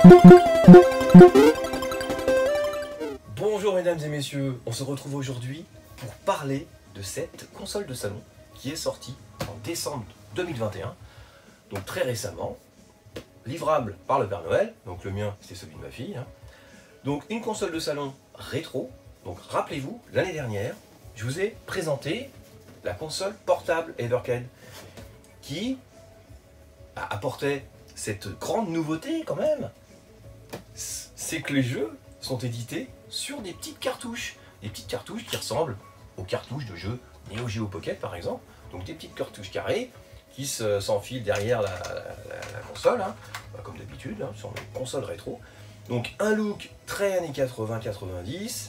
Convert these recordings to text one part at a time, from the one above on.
Bonjour mesdames et messieurs, on se retrouve aujourd'hui pour parler de cette console de salon qui est sortie en décembre 2021, donc très récemment, livrable par le Père Noël, donc le mien c'était celui de ma fille, hein. Donc une console de salon rétro. Donc rappelez-vous, l'année dernière, je vous ai présenté la console portable Evercade qui apportait cette grande nouveauté quand même, c'est que les jeux sont édités sur des petites cartouches qui ressemblent aux cartouches de jeux Neo Geo Pocket par exemple, donc des petites cartouches carrées qui s'enfilent derrière la console, hein, comme d'habitude, hein, sur les consoles rétro. Donc un look très années 80-90,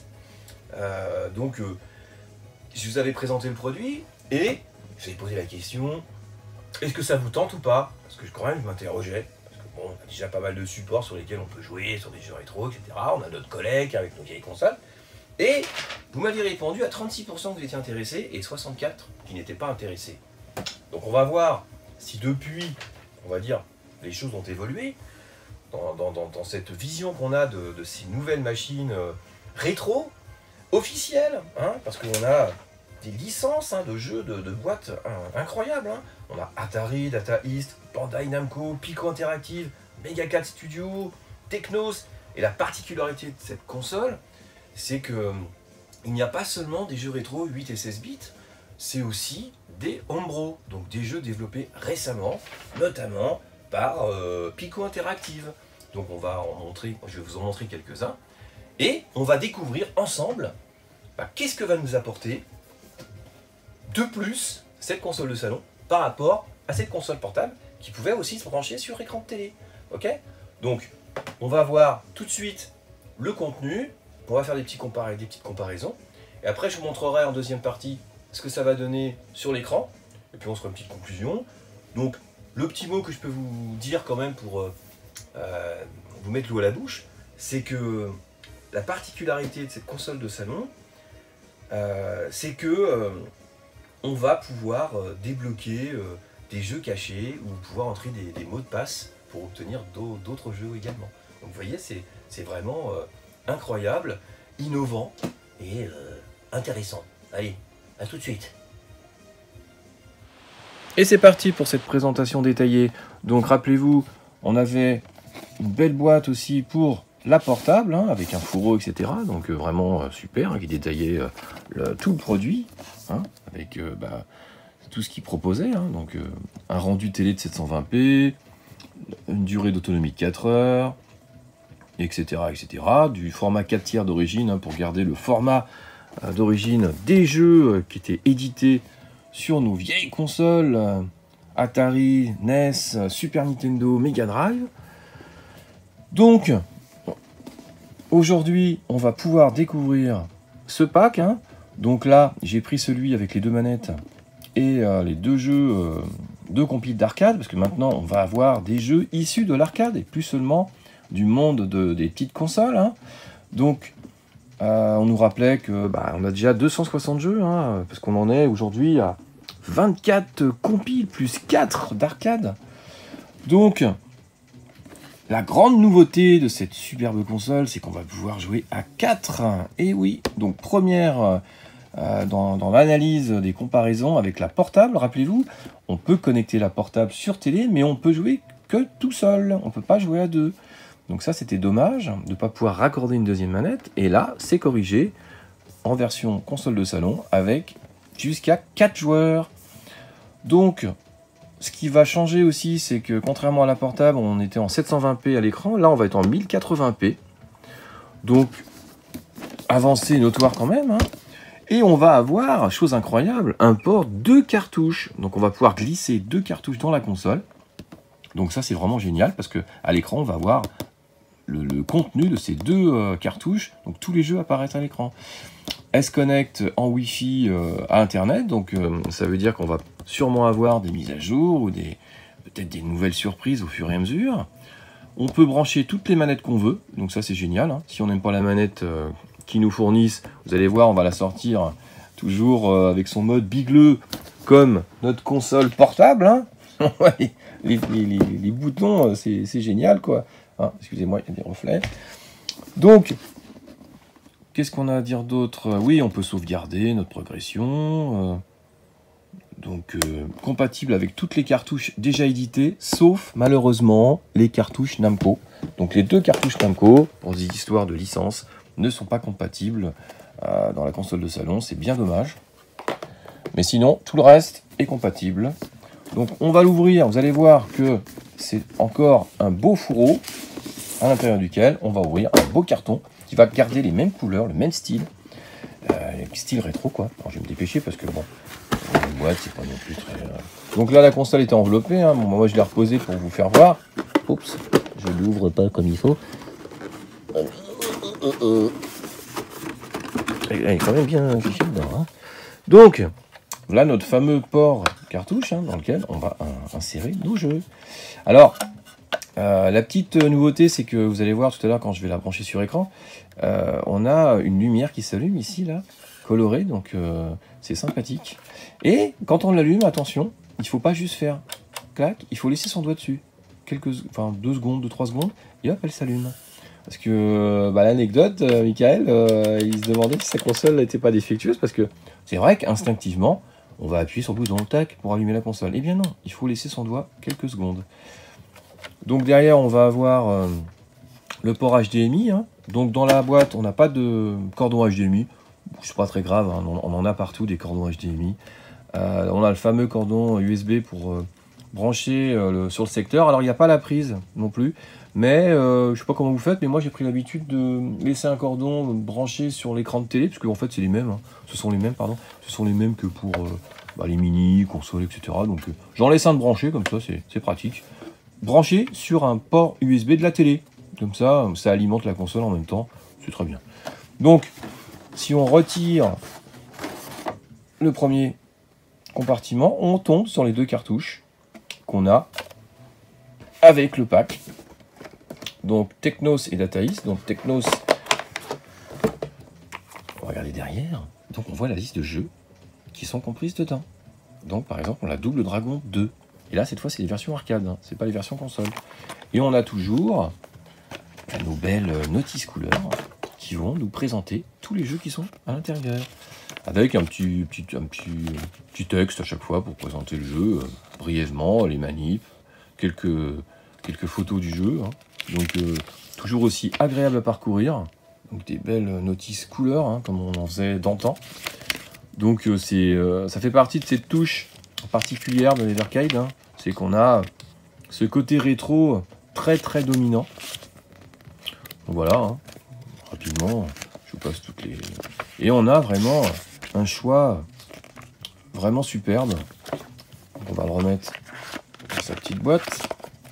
je vous avais présenté le produit et je vous avais posé la question, est-ce que ça vous tente ou pas? Parce que quand même je m'interrogeais. Bon, on a déjà pas mal de supports sur lesquels on peut jouer sur des jeux rétro, etc. On a d'autres collègues avec nos vieilles consoles. Et vous m'aviez répondu à 36% que vous étiez intéressés et 64% qui n'étaient pas intéressés. Donc on va voir si depuis, on va dire, les choses ont évolué dans cette vision qu'on a de ces nouvelles machines rétro, officielles, hein, parce qu'on a des licences de jeux de boîtes incroyables. Hein. On a Atari, Data East, Bandai Namco, Pico Interactive, Megacat Studio, Technos. Et la particularité de cette console, c'est que il n'y a pas seulement des jeux rétro 8 et 16 bits, c'est aussi des homebrew, donc des jeux développés récemment, notamment par Pico Interactive. Donc on va en montrer, je vais vous en montrer quelques-uns, et on va découvrir ensemble qu'est-ce que va nous apporter de plus cette console de salon par rapport à cette console portable qui pouvait aussi se brancher sur écran de télé. Ok? Donc on va voir tout de suite le contenu, on va faire des petites comparaisons, et après je vous montrerai en deuxième partie ce que ça va donner sur l'écran, et puis on se fera une petite conclusion. Donc le petit mot que je peux vous dire quand même pour vous mettre l'eau à la bouche, c'est que la particularité de cette console de salon, c'est que on va pouvoir débloquer des jeux cachés ou pouvoir entrer des mots de passe pour obtenir d'autres jeux également. Donc vous voyez, c'est vraiment incroyable, innovant et intéressant. Allez, à tout de suite. Et c'est parti pour cette présentation détaillée. Donc rappelez-vous, on avait une belle boîte aussi pour la portable, hein, avec un fourreau, etc. Donc vraiment super, hein, qui détaillait tout le produit, hein, avec tout ce qu'il proposait. Hein, donc un rendu télé de 720p, une durée d'autonomie de 4 heures, etc., etc. Du format 4 tiers d'origine, hein, pour garder le format d'origine des jeux qui étaient édités sur nos vieilles consoles, Atari, NES, Super Nintendo, Mega Drive. Donc, aujourd'hui, on va pouvoir découvrir ce pack. Hein. Donc là, j'ai pris celui avec les deux manettes et les deux jeux de compil d'arcade, parce que maintenant, on va avoir des jeux issus de l'arcade et plus seulement du monde des petites consoles. Hein. Donc, on nous rappelait que on a déjà 260 jeux, hein, parce qu'on en est aujourd'hui à 24 compiles plus 4 d'arcade. Donc, la grande nouveauté de cette superbe console, c'est qu'on va pouvoir jouer à 4. Et oui, donc première dans l'analyse des comparaisons avec la portable, rappelez-vous, on peut connecter la portable sur télé, mais on peut jouer que tout seul, on peut pas jouer à deux. Donc ça, c'était dommage de ne pas pouvoir raccorder une deuxième manette. Et là, c'est corrigé en version console de salon avec jusqu'à 4 joueurs. Donc, ce qui va changer aussi, c'est que contrairement à la portable, on était en 720p à l'écran. Là, on va être en 1080p. Donc, avancée notoire quand même. Hein. Et on va avoir, chose incroyable, un port 2 cartouches. Donc, on va pouvoir glisser 2 cartouches dans la console. Donc ça, c'est vraiment génial parce que à l'écran, on va voir le contenu de ces 2 cartouches. Donc, tous les jeux apparaissent à l'écran. Elle se connecte en Wi-Fi à Internet, donc ça veut dire qu'on va sûrement avoir des mises à jour ou peut-être des nouvelles surprises au fur et à mesure. On peut brancher toutes les manettes qu'on veut, donc ça c'est génial. Hein. Si on n'aime pas la manette qu'ils nous fournissent, vous allez voir, on va la sortir toujours avec son mode bigleux comme notre console portable. Hein. les boutons, c'est génial quoi. Hein, excusez-moi, il y a des reflets. Donc, qu'est-ce qu'on a à dire d'autre? Oui, on peut sauvegarder notre progression. Compatible avec toutes les cartouches déjà éditées, sauf malheureusement les cartouches Namco. Donc les 2 cartouches Namco, pour des histoires de licence, ne sont pas compatibles dans la console de salon. C'est bien dommage. Mais sinon, tout le reste est compatible. Donc on va l'ouvrir. Vous allez voir que c'est encore un beau fourreau à l'intérieur duquel on va ouvrir un beau carton qui va garder les mêmes couleurs, le même style. Style rétro quoi. Alors, je vais me dépêcher parce que bon, la boîte c'est pas non plus très... Donc là la console était enveloppée, hein. Bon, moi je l'ai reposée pour vous faire voir. Oups, je l'ouvre pas comme il faut. Elle est quand même bien fichée dedans. Hein. Donc, là notre fameux port cartouche hein, dans lequel on va insérer nos jeux. Alors, la petite nouveauté, c'est que vous allez voir tout à l'heure quand je vais la brancher sur écran, on a une lumière qui s'allume ici, là, colorée, donc c'est sympathique. Et quand on l'allume, attention, il ne faut pas juste faire clac, il faut laisser son doigt dessus. 2 secondes, 2-3 secondes, et hop, elle s'allume. Parce que l'anecdote, Michael, il se demandait si sa console n'était pas défectueuse, parce que c'est vrai qu'instinctivement, on va appuyer sur le bouton tac pour allumer la console. Eh bien non, il faut laisser son doigt quelques secondes. Donc derrière, on va avoir le port HDMI. Hein. Donc dans la boîte, on n'a pas de cordon HDMI. C'est pas très grave, hein. On en a partout des cordons HDMI. On a le fameux cordon USB pour brancher sur le secteur. Alors il n'y a pas la prise non plus. Mais je sais pas comment vous faites, mais moi j'ai pris l'habitude de laisser un cordon branché sur l'écran de télé, parce qu'en fait c'est les mêmes. Hein. Ce sont les mêmes que pour les mini, consoles, etc. Donc j'en laisse un de branché, comme ça c'est pratique. Branché sur un port USB de la télé. Comme ça, ça alimente la console en même temps. C'est très bien. Donc, si on retire le premier compartiment, on tombe sur les 2 cartouches qu'on a avec le pack. Donc, Technos et Dataeast. Donc, Technos, on va regarder derrière. Donc, on voit la liste de jeux qui sont comprises dedans. Donc, par exemple, on a Double Dragon 2. Et là, cette fois, c'est les versions arcade, hein. C'est pas les versions console. Et on a toujours nos belles notices couleurs qui vont nous présenter tous les jeux qui sont à l'intérieur. Avec un petit texte à chaque fois pour présenter le jeu brièvement, les manips, quelques photos du jeu. Hein. Donc, toujours aussi agréable à parcourir. Donc, des belles notices couleurs, hein, comme on en faisait d'antan. Donc, ça fait partie de cette touche particulière de l'Evercade, hein, c'est qu'on a ce côté rétro très très dominant. Donc voilà, hein, rapidement, je vous passe toutes les... Et on a vraiment un choix vraiment superbe. Donc on va le remettre dans sa petite boîte.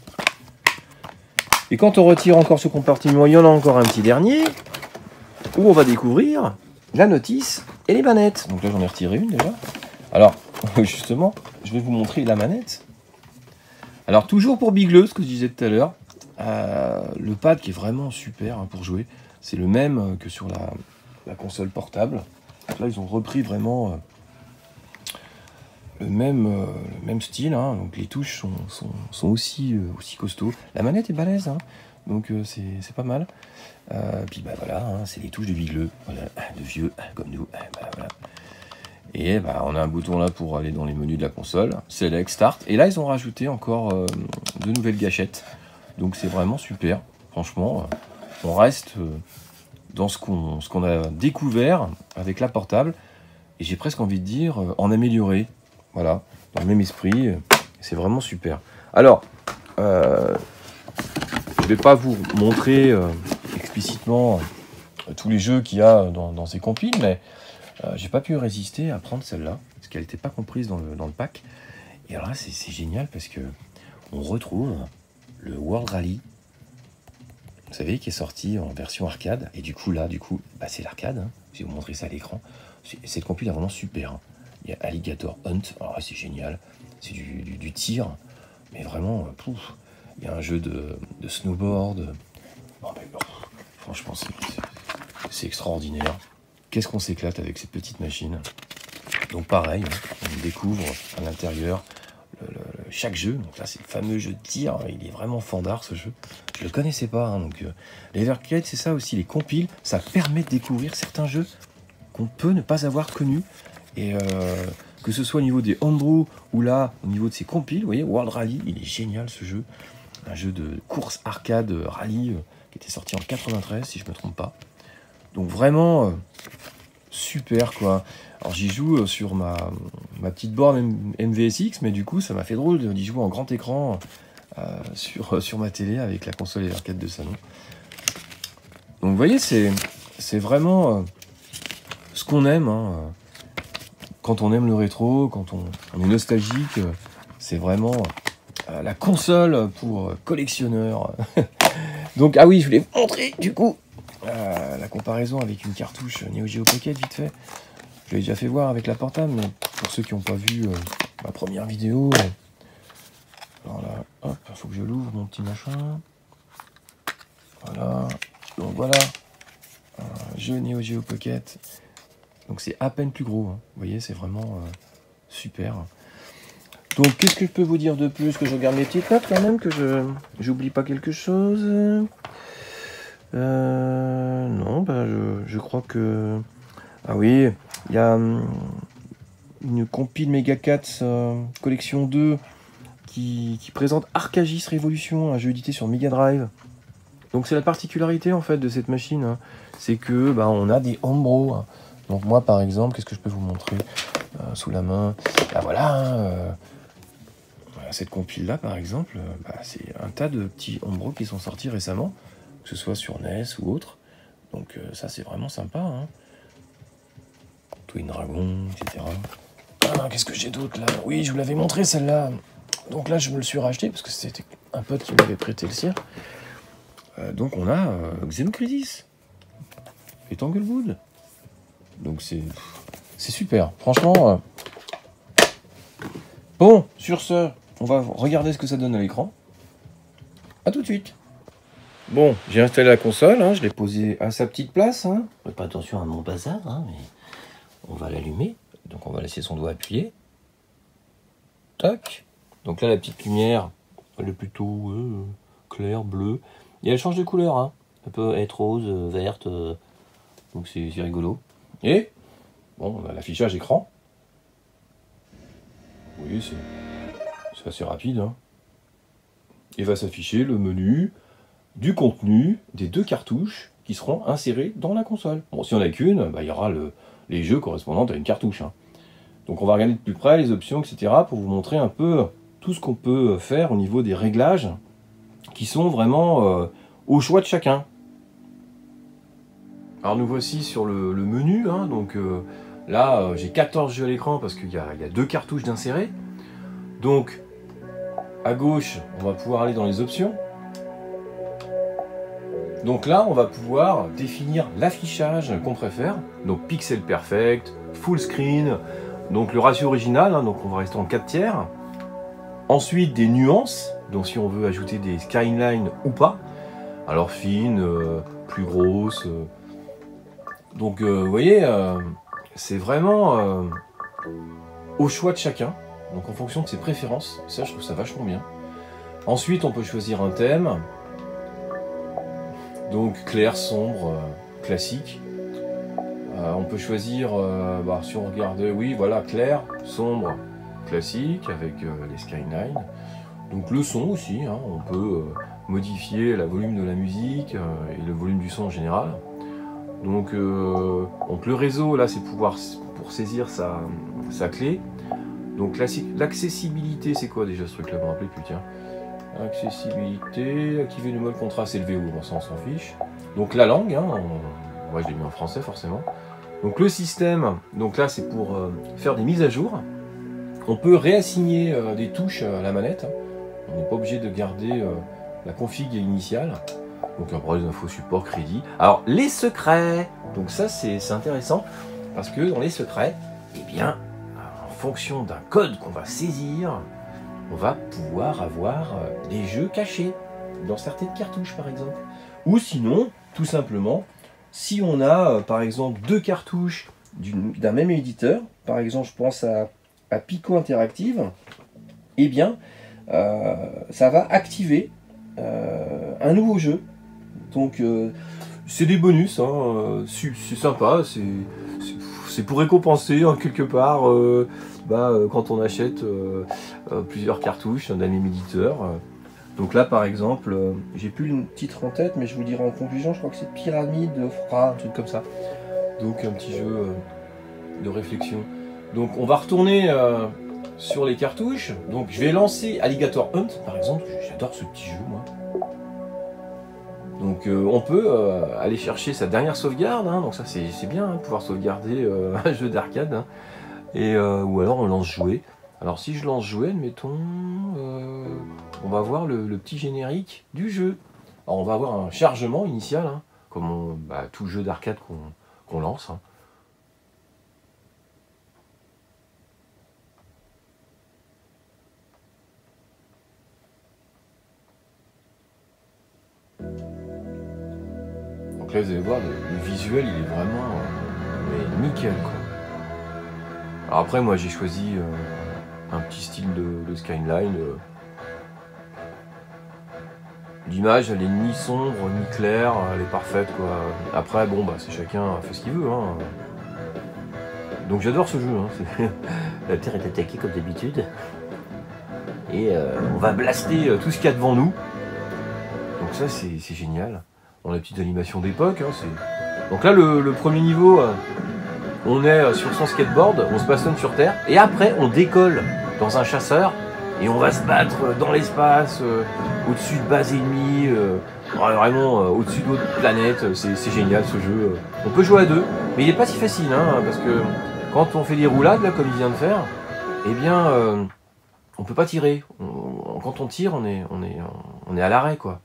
Et quand on retire encore ce compartiment, il y en a encore un petit dernier, où on va découvrir la notice et les manettes. Donc là j'en ai retiré une déjà. Alors, justement, je vais vous montrer la manette. Alors, toujours pour Bigleux, ce que je disais tout à l'heure, le pad qui est vraiment super hein, pour jouer, c'est le même que sur la console portable. Donc là, ils ont repris vraiment le même style. Hein. Donc, les touches sont aussi costauds. La manette est balèze, hein. Donc c'est pas mal. Puis voilà, hein, c'est les touches de Bigleux, voilà, de vieux comme nous. Voilà. Et on a un bouton là pour aller dans les menus de la console, Select, Start. Et là, ils ont rajouté encore de nouvelles gâchettes. Donc c'est vraiment super. Franchement, on reste dans ce qu'on a découvert avec la portable. Et j'ai presque envie de dire en amélioré. Voilà, dans le même esprit. C'est vraiment super. Alors, je ne vais pas vous montrer explicitement tous les jeux qu'il y a dans ces compiles, mais j'ai pas pu résister à prendre celle-là, parce qu'elle n'était pas comprise dans le pack. Et alors là, c'est génial, parce que on retrouve le World Rally, vous savez, qui est sorti en version arcade. Et du coup, c'est l'arcade. Hein. Je vais vous montrer ça à l'écran. Cette compile est vraiment super. Hein. Il y a Alligator Hunt, alors là, c'est génial. C'est du tir, mais vraiment, il y a un jeu de snowboard. Franchement, c'est extraordinaire. Qu'est-ce qu'on s'éclate avec cette petite machine. Donc pareil, on découvre à l'intérieur chaque jeu. Donc là, c'est le fameux jeu de tir. Il est vraiment fandard, ce jeu. Je le connaissais pas. Hein, donc, les Evercade, c'est ça aussi. Les compiles, ça permet de découvrir certains jeux qu'on peut ne pas avoir connus. Et que ce soit au niveau des homebrew ou là, au niveau de ces compiles, vous voyez, World Rally, il est génial, ce jeu. Un jeu de course arcade rallye qui était sorti en 93, si je me trompe pas. Donc vraiment super, quoi. Alors j'y joue sur ma petite borne MVSX, mais du coup ça m'a fait drôle d'y jouer en grand écran sur ma télé avec la console Evercade de salon. Donc vous voyez, c'est vraiment ce qu'on aime, hein. Quand on aime le rétro, quand on est nostalgique, c'est vraiment la console pour collectionneurs. Donc ah oui, je voulais vous montrer du coup la comparaison avec une cartouche Neo Geo Pocket vite fait. Je l'ai déjà fait voir avec la portable, mais pour ceux qui n'ont pas vu ma première vidéo, alors là, hop, il faut que je l'ouvre mon petit machin. Voilà, donc voilà, un jeu Neo Geo Pocket. Donc c'est à peine plus gros, hein. Vous voyez, c'est vraiment super. Donc qu'est-ce que je peux vous dire de plus? Que je regarde mes petites notes quand même, que j'oublie pas quelque chose. Non, bah je crois que... Ah oui, il y a une compile Mega 4 collection 2 qui présente Arcagis Révolution, un jeu édité sur Mega Drive. Donc c'est la particularité en fait de cette machine, hein. C'est que bah, on a des homebrew, hein. Donc moi par exemple, qu'est-ce que je peux vous montrer sous la main? Bah voilà, cette compile là par exemple, bah, c'est un tas de petits homebrew qui sont sortis récemment, que ce soit sur NES ou autre. Donc ça c'est vraiment sympa, hein. Twin Dragon, etc. Ah, qu'est-ce que j'ai d'autre là? Oui, je vous l'avais montré celle-là. Donc là je me le suis racheté parce que c'était un pote qui m'avait prêté le sien. Donc on a Xenocrisis et Tanglewood. Donc c'est super, franchement. Bon, sur ce, on va regarder ce que ça donne à l'écran. A tout de suite. Bon, j'ai installé la console, hein, je l'ai posée à sa petite place. Hein. Faites pas attention à mon bazar, hein, mais on va l'allumer. Donc on va laisser son doigt appuyé. Tac. Donc là, la petite lumière, elle est plutôt claire, bleue. Et elle change de couleur, hein. Elle peut être rose, verte, donc c'est rigolo. Et, bon, on a l'affichage écran. Vous voyez, c'est assez rapide, hein. Et va s'afficher le menu du contenu des deux cartouches qui seront insérées dans la console. Bon, si on n'a qu'une, bah, il y aura les jeux correspondants à une cartouche, hein. Donc on va regarder de plus près les options, etc. pour vous montrer un peu tout ce qu'on peut faire au niveau des réglages qui sont vraiment au choix de chacun. Alors nous voici sur le menu, hein. Donc là j'ai 14 jeux à l'écran parce qu'il y a deux cartouches d'insérer. Donc à gauche on va pouvoir aller dans les options. Donc là on va pouvoir définir l'affichage qu'on préfère. Donc pixel perfect, full screen, donc le ratio original, hein, donc on va rester en 4 tiers. Ensuite des nuances, donc si on veut ajouter des skylines ou pas. Alors fine, plus grosse. Donc vous voyez, c'est vraiment au choix de chacun. Donc en fonction de ses préférences. Ça je trouve ça vachement bien. Ensuite on peut choisir un thème. Donc clair, sombre, classique. On peut choisir, bah, si on regarde, oui voilà, clair, sombre, classique avec les skylines. Donc le son aussi, hein, on peut modifier le volume de la musique et le volume du son en général. Donc le réseau là c'est pour saisir sa clé. Donc l'accessibilité c'est quoi déjà ce truc là, je me rappelle plus, tiens. Accessibilité, activer le mode contraste élevé, bon, ça on s'en fiche. Donc la langue, hein, moi je l'ai mis en français forcément. Donc le système, donc là c'est pour faire des mises à jour. On peut réassigner des touches à la manette. On n'est pas obligé de garder la config initiale. Donc après les infos support, crédit. Alors les secrets, donc ça c'est intéressant parce que dans les secrets, eh bien, en fonction d'un code qu'on va saisir, on va pouvoir avoir des jeux cachés dans certaines cartouches par exemple. Ou sinon, tout simplement, si on a par exemple deux cartouches d'un même éditeur, par exemple je pense à Pico Interactive, eh bien ça va activer un nouveau jeu. Donc c'est des bonus, hein, c'est sympa, c'est pour récompenser en quelque part quand on achète plusieurs cartouches d'un même éditeur. Donc là par exemple, j'ai plus le titre en tête, mais je vous le dirai en conclusion, je crois que c'est Pyramide Fra, un truc comme ça. Donc un petit jeu de réflexion. Donc on va retourner sur les cartouches. Donc je vais lancer Alligator Hunt par exemple, j'adore ce petit jeu moi. Donc on peut aller chercher sa dernière sauvegarde, hein, donc ça c'est bien, hein, pouvoir sauvegarder un jeu d'arcade, hein, ou alors on lance jouer. Alors si je lance jouer, admettons, on va voir le petit générique du jeu. Alors on va avoir un chargement initial, hein, comme tout jeu d'arcade qu'on lance. Hein. Donc là vous allez voir, le visuel il est vraiment nickel quoi. Alors après moi j'ai choisi un petit style de skyline. L'image elle est ni sombre ni claire, elle est parfaite quoi. Après bon c'est chacun fait ce qu'il veut. Hein. Donc j'adore ce jeu. Hein. La Terre est attaquée comme d'habitude. Et on va blaster tout ce qu'il y a devant nous. Donc ça c'est génial. On a la petite animation d'époque. Hein, donc là le premier niveau, on est sur son skateboard, on se bastonne sur Terre. Et après on décolle dans un chasseur. Et on va se battre dans l'espace, au-dessus de bases ennemies, vraiment au-dessus d'autres planètes. C'est génial ce jeu. On peut jouer à deux, mais il n'est pas si facile, hein, parce que quand on fait des roulades, là, comme il vient de faire, eh bien, on peut pas tirer. Quand on tire, on est à l'arrêt, quoi.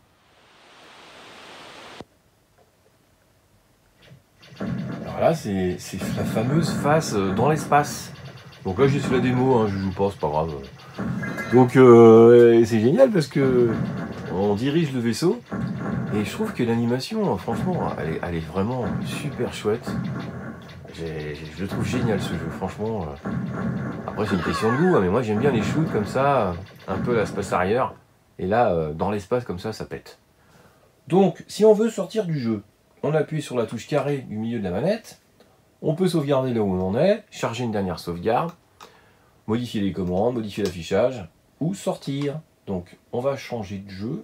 Alors là, c'est la fameuse phase dans l'espace. Donc là, j'ai fait la démo, hein, je joue pas, c'est pas grave. Donc c'est génial parce que on dirige le vaisseau et je trouve que l'animation, franchement, elle est vraiment super chouette. Je le trouve génial ce jeu, franchement. Après c'est une question de goût, hein, mais moi j'aime bien les shoots comme ça, un peu l'espace arrière. Et là, dans l'espace comme ça pète. Donc si on veut sortir du jeu, on appuie sur la touche carré du milieu de la manette. On peut sauvegarder là où on en est, charger une dernière sauvegarde, modifier les commandes, modifier l'affichage, ou sortir. Donc on va changer de jeu.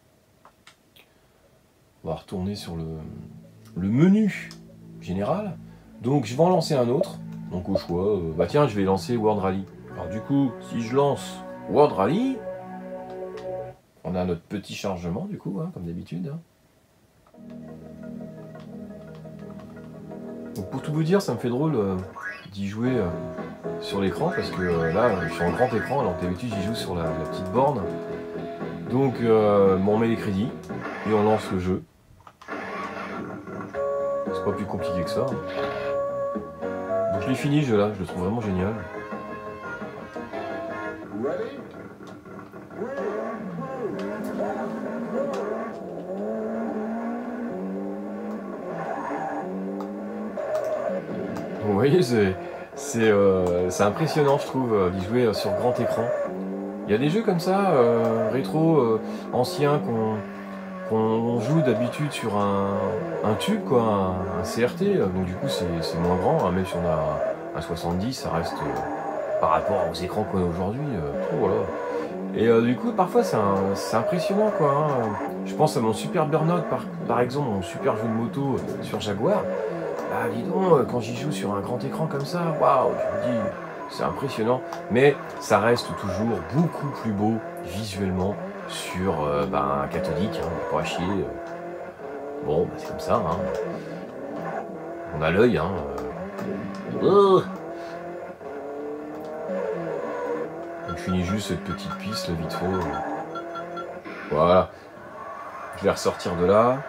On va retourner sur le menu général. Donc je vais en lancer un autre. Donc au choix, tiens, je vais lancer World Rally. Alors du coup, si je lance World Rally, on a notre petit chargement du coup, hein, comme d'habitude. Hein. Donc pour tout vous dire, ça me fait drôle d'y jouer sur l'écran parce que là je suis en grand écran alors que d'habitude j'y joue sur la petite borne. Donc on met les crédits et on lance le jeu. C'est pas plus compliqué que ça. Donc je l'ai fini ce jeu là, je le trouve vraiment génial. Vous voyez, c'est impressionnant, je trouve, d'y jouer sur grand écran. Il y a des jeux comme ça, rétro, anciens, qu'on joue d'habitude sur un tube, quoi, un CRT. Donc du coup, c'est moins grand, hein, même si on a un 70, ça reste par rapport aux écrans qu'on a aujourd'hui. Voilà. Et du coup, parfois, c'est impressionnant, quoi. Hein. Je pense à mon Super Burnout, par exemple, mon super jeu de moto sur Jaguar. Ah dis donc, quand j'y joue sur un grand écran comme ça, waouh, je me dis, c'est impressionnant. Mais ça reste toujours beaucoup plus beau visuellement sur un cathodique, hein, pas à chier. Bon, c'est comme ça, hein. On a l'œil, hein. Donc je finis juste cette petite piste, là, vite fait. Voilà. Je vais ressortir de là.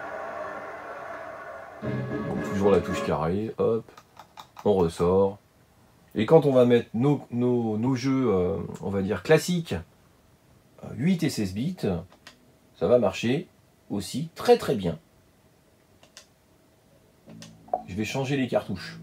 Donc, toujours la touche carré, hop, on ressort. Et quand on va mettre nos jeux, on va dire classiques, 8 et 16 bits, ça va marcher aussi très très bien. Je vais changer les cartouches.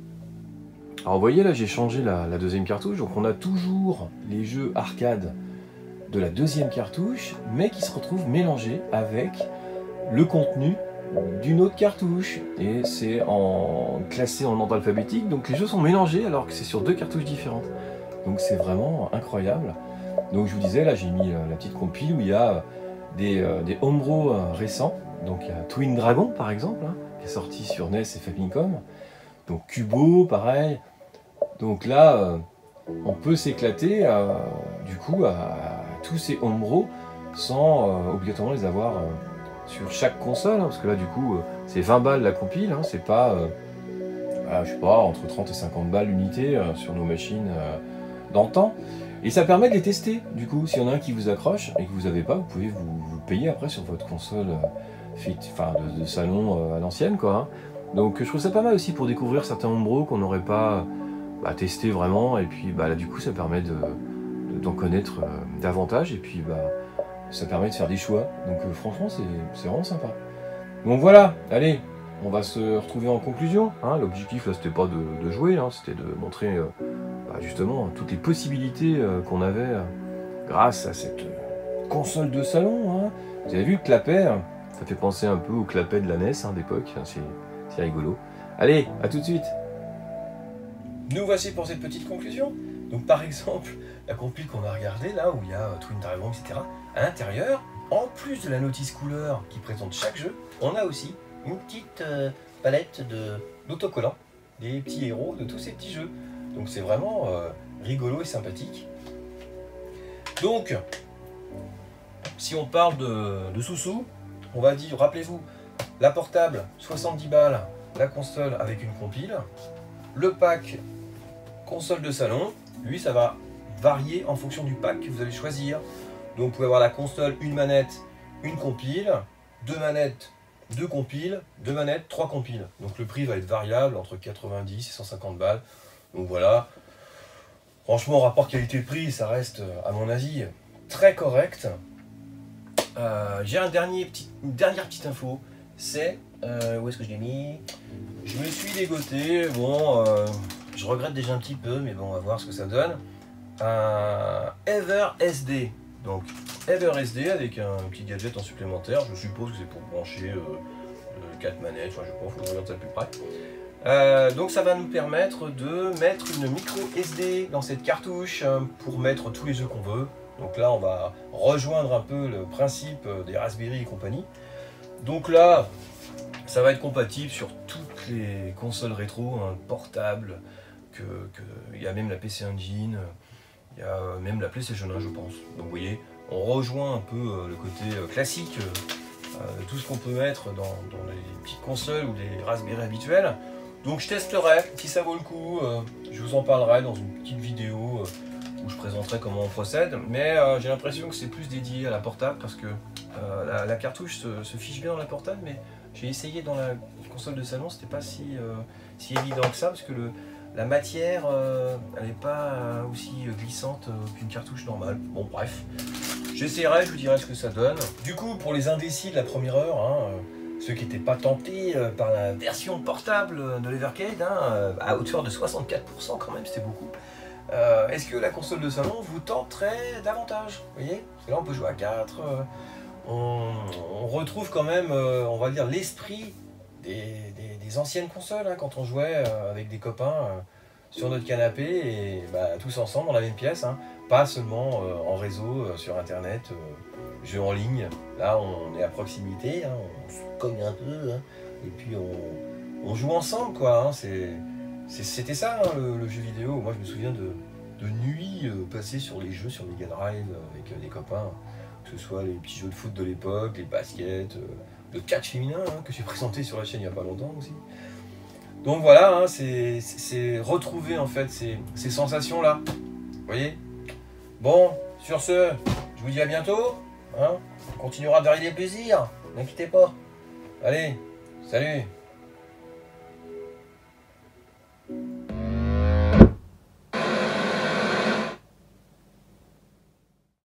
Alors vous voyez là, j'ai changé la deuxième cartouche, donc on a toujours les jeux arcade de la deuxième cartouche, mais qui se retrouve mélangé avec le contenu d'une autre cartouche. Et c'est classé en ordre alphabétique, donc les jeux sont mélangés alors que c'est sur 2 cartouches différentes. Donc c'est vraiment incroyable. Donc je vous disais, là j'ai mis la petite compile où il y a des homebrew récents. Donc il y a Twin Dragon par exemple, hein, qui est sorti sur NES et Famicom. Donc Cubo, pareil. Donc là, on peut s'éclater du coup à tous ces homebrew sans obligatoirement les avoir sur chaque console, hein, parce que là du coup c'est 20 balles la compile, hein, c'est pas, je sais pas, entre 30 et 50 balles l'unité sur nos machines d'antan. Et ça permet de les tester, du coup, s'il y en a un qui vous accroche et que vous n'avez pas, vous pouvez vous payer après sur votre console de salon à l'ancienne, quoi. Hein. Donc je trouve ça pas mal aussi pour découvrir certains homebrew qu'on n'aurait pas testé vraiment, et puis là du coup ça permet d'en connaître davantage, et puis ça permet de faire des choix. Donc franchement c'est vraiment sympa. Donc voilà, allez, on va se retrouver en conclusion. Hein. L'objectif là c'était pas de jouer, hein, c'était de montrer justement toutes les possibilités qu'on avait grâce à cette console de salon. Hein. Vous avez vu le clapet, ça fait penser un peu au clapet de la NES d'époque, hein, c'est rigolo. Allez, à tout de suite. Nous voici pour cette petite conclusion. Donc par exemple, la compile qu'on a regardée là, où il y a Twin Dragon, etc. À l'intérieur, en plus de la notice couleur qui présente chaque jeu, on a aussi une petite palette d'autocollants, des petits héros de tous ces petits jeux. Donc c'est vraiment rigolo et sympathique. Donc, si on parle de sous-sous, on va dire, rappelez-vous, la portable, 70 balles, la console avec une compile, le pack console de salon, lui ça va varier en fonction du pack que vous allez choisir. Donc vous pouvez avoir la console, une manette, une compile, 2 manettes, 2 compiles, 2 manettes, 3 compiles. Donc le prix va être variable entre 90 et 150 balles. Donc voilà, franchement rapport qualité-prix ça reste à mon avis très correct. J'ai une dernière petite info, c'est, où est-ce que je l'ai mis? Je me suis dégoté, bon, je regrette déjà un petit peu, mais bon, on va voir ce que ça donne. Un EverSD, donc EverSD avec un petit gadget en supplémentaire, je suppose que c'est pour brancher 4 manettes, enfin je sais pas, il faut que je regarde ça de plus près. Donc ça va nous permettre de mettre une micro SD dans cette cartouche pour mettre tous les jeux qu'on veut. Donc là on va rejoindre un peu le principe des Raspberry et compagnie. Donc là ça va être compatible sur toutes les consoles rétro, hein, portables, il y a même la PC Engine, il y a même la PlayStation 1 je pense. Donc vous voyez, on rejoint un peu le côté classique de tout ce qu'on peut mettre dans les petites consoles ou les Raspberry habituels. Donc je testerai, si ça vaut le coup, je vous en parlerai dans une petite vidéo où je présenterai comment on procède. Mais j'ai l'impression que c'est plus dédié à la portable parce que la cartouche se fiche bien dans la portable, mais j'ai essayé dans la console de salon, c'était pas si évident que ça parce que la matière elle n'est pas aussi glissante qu'une cartouche normale. Bon bref, j'essaierai, je vous dirai ce que ça donne. Du coup pour les indécis de la première heure, hein, ceux qui n'étaient pas tentés par la version portable de l'Evercade, hein, à hauteur de 64% quand même, c'était beaucoup. Est-ce que la console de salon vous tenterait davantage? Vous voyez, parce que là on peut jouer à 4, on retrouve quand même, on va dire, l'esprit des anciennes consoles, hein, quand on jouait avec des copains sur notre canapé et tous ensemble dans la même pièce, hein, pas seulement en réseau, sur internet, jeux en ligne. Là on est à proximité, hein, on se cogne un peu, hein, et puis on joue ensemble quoi, hein, c'était ça hein, le jeu vidéo. Moi je me souviens de nuits passées sur les jeux sur Mega Drive avec des copains, que ce soit les petits jeux de foot de l'époque, les baskets, le catch féminin hein, que j'ai présenté sur la chaîne il n'y a pas longtemps aussi. Donc voilà, hein, c'est retrouver en fait ces sensations là, vous voyez. Bon, sur ce, je vous dis à bientôt, hein, on continuera de varier les plaisirs, n'inquiétez pas. Allez, salut.